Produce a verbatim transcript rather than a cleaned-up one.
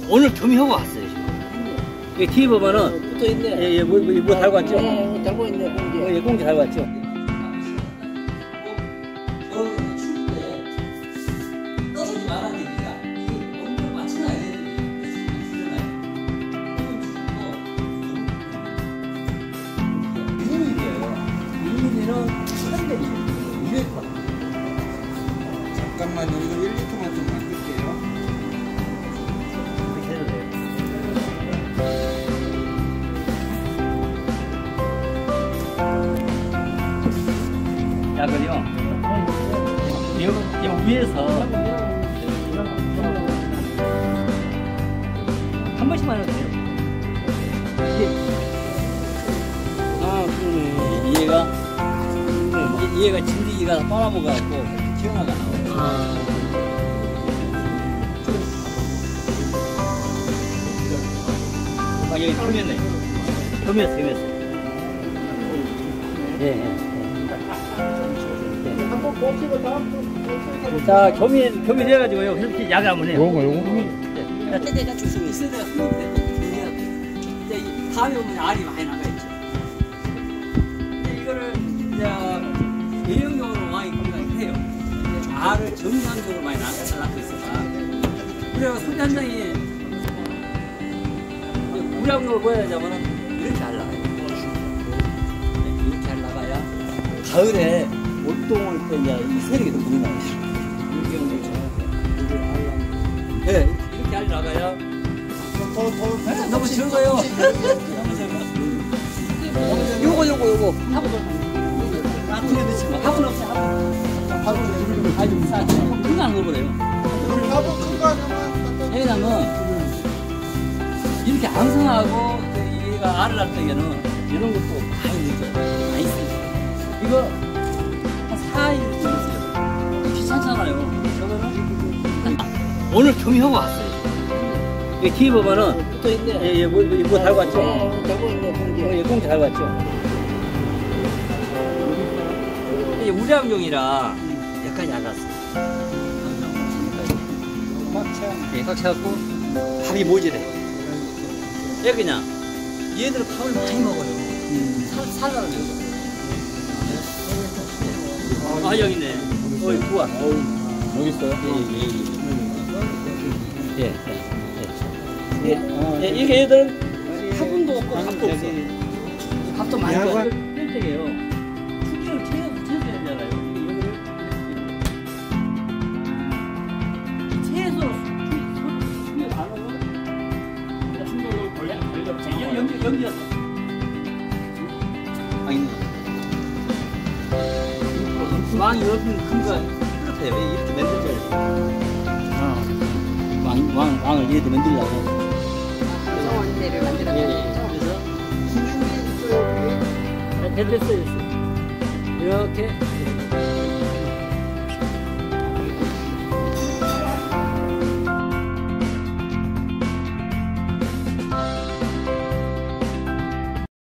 오늘 겸이하고 왔어요, 지금. 여기 뒤에 보면은. 붙어 있네. 예, 예, 뭐, 뭐, 뭐 달고 왔죠? 예, 달고 있네, 공기. 어, 예, 공기 달고 왔죠? 잠깐만요. 이거 일 리터만 좀 맡길게요. 이렇게 해도 돼요. 약을요, 요, 요 위에서 한 번씩만 해도 돼요. 이게, 아, 그러네. 얘가, 얘가 진드기가 빨아먹어갖고 기형아가 나와요. 아. 아, 여기 표면에. 표면에서, 표면에서. 예, 예. 한번 봅시다, 다음 자, 교미, 교미 돼가지고요. 이렇게 약을 한번 해요. 요거, 요거? 때때가 주성이 있어야 돼요. 이제 다음에 오면 알이 많이 나가있죠. 이제 이거를, 이제, 예형용으로 많이 건강해요. 알을 정상적으로 많이 낳고 있어서. 그래서 소리 한 장이, 우량용을 보여야자면 이렇게 알 나가요. 이렇게 알 나가야 가을에 월동을 때 이제 이 세력이 더 많이 나와요. 네, 이렇게 알 나가야 더, 더, 네, 너무 적어요. 요거, 요거, 요거. 화분 나중에 넣지 마. 화분 없어, 화분. 아주 싸지. 큰거 안 넣어버려요. 화분 큰거 하나만. 왜냐면, 이렇게 앙상하고, 얘가 알을 낳을 때에는 이런 것도 많이 넣어요. 많이 써요. 이거, 한 사 일 있어요. 귀찮잖아요. 저거는. 오늘 겸이하고 왔어요. 여기 뒤에 보면은, 붙어 있네. 예, 예, 뭐, 뭐, 뭐 달고 왔죠? 예, 달고 있네, 공기. 어, 예, 공기 달고 왔죠? 이게 우량종이라 약간 얇았어요. 꽉 차. 예, 꽉 차갖고 밥이 모질해요. 예, 그냥 얘들은 밥을 많이 먹어요. 살, 살라는 거. 아, 여기 있네. 어이, 구워. 여기 있어요? 예, 예, 예. 예, 예. 예, 예, 이게 얘들은 화분도 없고 밥도 없어. 밥도 많이 먹어요. 뺄때게요. 풍경을 채워, 채워야 되잖아요. 이거를 채소로 수면 안 하고 충격을 걸려, 걸려. 연기, 연기였어. 아, 있네. 왕이 옆에 큰 거, 그렇대요. 이렇게 만들어야 돼. 왕, 왕, 왕을 이렇게 만들려고. 정원대를 만들었다. 예, 예. 그래서, 됐어요, 됐어요. 이렇게.